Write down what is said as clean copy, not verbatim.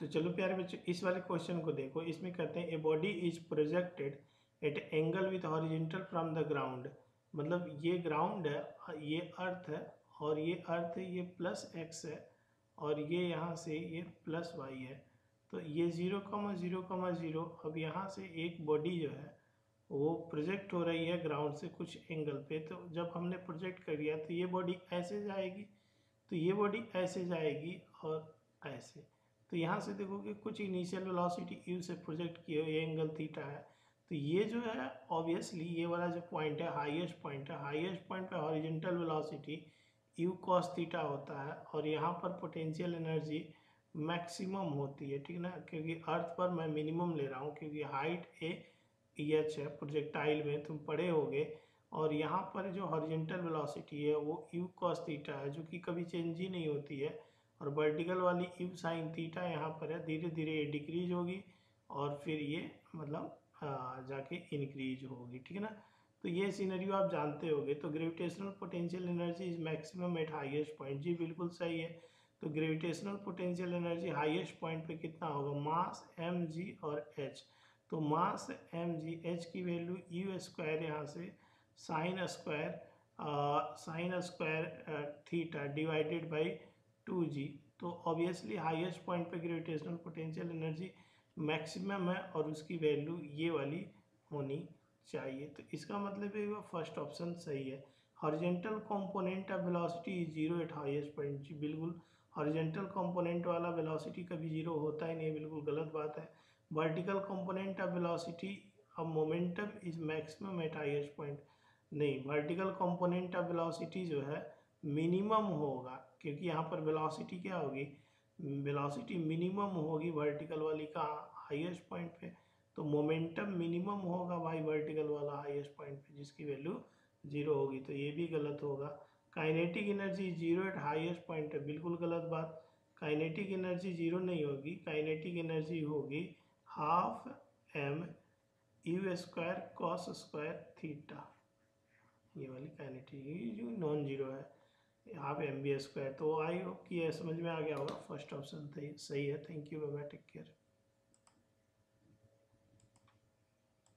तो चलो प्यारे बच्चों इस वाले क्वेश्चन को देखो। इसमें कहते हैं a body is projected at angle with horizontal from the ground. मतलब ये ग्राउंड है, ये अर्थ है, और ये अर्थ है, ये प्लस एक्स है, और ये यहाँ से ये प्लस वाई है। तो ये 0,0,0। अब यहाँ से एक बॉडी जो है वो प्रोजेक्ट हो रही है ग्राउंड से कुछ एंगल पे। तो जब हमने प्रोजेक्ट कर दिया तो ये बॉडी ऐसे जाएगी, तो ये बॉडी ऐसे जाएगी और ऐसे। तो यहाँ से देखो कि कुछ इनिशियल वेलोसिटी यू से प्रोजेक्ट किए हुए एंगल थीटा है। तो ये जो है ऑब्वियसली ये वाला जो पॉइंट है हाईएस्ट पॉइंट है, हाईएस्ट पॉइंट पे horizontal velocity u cos theta होता है, और यहाँ पर पोटेंशियल एनर्जी मैक्सिमम होती है, ठीक ना। क्योंकि अर्थ पर मैं मिनिमम ले रहा हूँ क्योंकि हाइट एच है प्रोजेक्टाइल में, तुम पढ़े होगे। और यहाँ पर जो हॉरिजॉन्टल वेलोसिटी है वो यू कॉस थीटा है, जो कि कभी चेंज ही नहीं होती है। और वर्टिकल वाली यू साइन थीटा यहाँ पर है, धीरे धीरे ये डिक्रीज होगी और फिर ये मतलब जाके इंक्रीज होगी, ठीक है ना। तो ये सिनेरियो आप जानते होगे। तो gravitational potential energy is maximum at highest point, जी बिल्कुल सही है। तो gravitational potential energy highest point पे कितना होगा, मास एम जी और एच। तो मास एम जी एच की वैल्यू यू स्क्वायर यहाँ से sine square theta divided by 2g। तो ऑब्वियसली हाईएस्ट पॉइंट पे ग्रेविटेशनल पोटेंशियल एनर्जी मैक्सिमम है और उसकी वैल्यू ये वाली होनी चाहिए। तो इसका मतलब है वो फर्स्ट ऑप्शन सही है। Horizontal component of velocity is zero at highest point, जी बिल्कुल हॉरिजॉन्टल कंपोनेंट वाला वेलोसिटी कभी जीरो होता ही नहीं, बिल्कुल गलत बात है। Vertical component of velocity of momentum is maximum at highest point, नहीं वर्टिकल कंपोनेंट ऑफ वेलोसिटी जो है मिनिमम होगा, क्योंकि यहाँ पर वेलोसिटी क्या होगी, वेलोसिटी मिनिमम होगी वर्टिकल वाली का हाईएस्ट पॉइंट पे। तो मोमेंटम मिनिमम होगा भाई वर्टिकल वाला हाईएस्ट पॉइंट पे, जिसकी वैल्यू जीरो होगी। तो ये भी गलत होगा। Kinetic energy zero at highest point है, बिल्कुल गलत बात। काइनेटिक एनर्जी जीरो नहीं होगी, काइनेटिक एनर्जी होगी half M U square cos square theta, ये वाली काइनेटिक जो नॉन जीरो है हाफ एम बी स्क्वायर। तो आई होप कि ये समझ में आ गया होगा। फर्स्ट ऑप्शन सही है। Thank you, bye bye, take care.